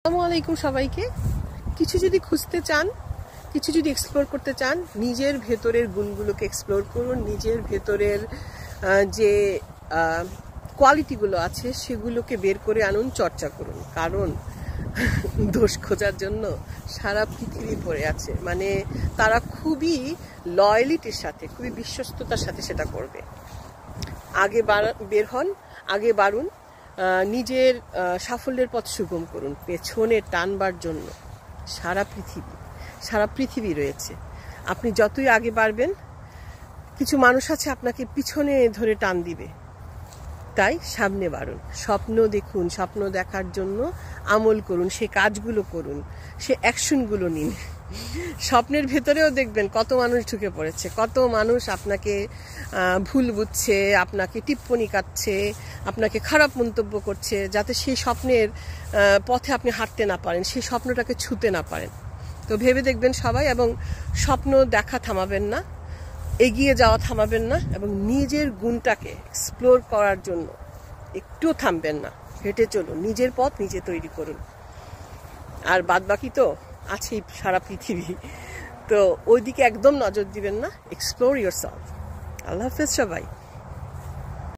আসসালামু আলাইকুম সবাইকে। কিছু যদি খুঁজতে চান, কিছু যদি এক্সপ্লোর করতে চান, নিজের ভেতরের গুণগুলোকে এক্সপ্লোর করুন। নিজের ভেতরের যে কোয়ালিটিগুলো আছে সেগুলোকে বের করে আনুন, চর্চা করুন। কারণ দোষ খোঁজার জন্য সারা পৃথিবী পড়ে আছে। মানে তারা খুবই লয়ালিটির সাথে, খুবই বিশ্বস্ততার সাথে সেটা করবে। আগে বের হন, আগে বাড়ুন, নিজের সাফল্যের পথ সুগম করুন। পেছনে টানবার জন্য সারা পৃথিবী রয়েছে। আপনি যতই আগে বাড়বেন, কিছু মানুষ আছে আপনাকে পিছনে ধরে টান দিবে। তাই সামনে বাড়ুন, স্বপ্ন দেখুন, স্বপ্ন দেখার জন্য আমল করুন, সে কাজগুলো করুন, সে অ্যাকশনগুলো নিন। স্বপ্নের ভেতরেও দেখবেন কত মানুষ ঢুকে পড়েছে, কত মানুষ আপনাকে ভুল বুঝছে, আপনাকে টিপ্পনি কাটছে, আপনাকে খারাপ মন্তব্য করছে, যাতে সেই স্বপ্নের পথে আপনি হাঁটতে না পারেন, সেই স্বপ্নটাকে ছুঁতে না পারেন। তো ভেবে দেখবেন সবাই, এবং স্বপ্ন দেখা থামাবেন না, এগিয়ে যাওয়া থামাবেন না, এবং নিজের গুণটাকে এক্সপ্লোর করার জন্য একটুও থামবেন না। হেঁটে চলুন, নিজের পথ নিজে তৈরি করুন। আর বাদবাকি তো আছেই সারা পৃথিবী, তো ওইদিকে একদম নজর দিবেন না। Explore yourself. আল্লাহ হাফেজ সবাই।